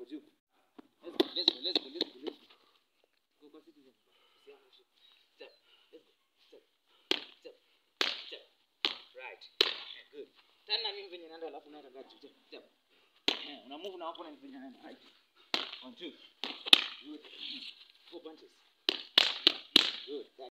juu. Let's go. Go kwa citizen. Step. Let's go. Step. Right. Good. Tena mimi venye naenda alafu naenda kati. Step. Una move na hapo na venye naenda. Right. 1 2. Good. 4 punches. Good.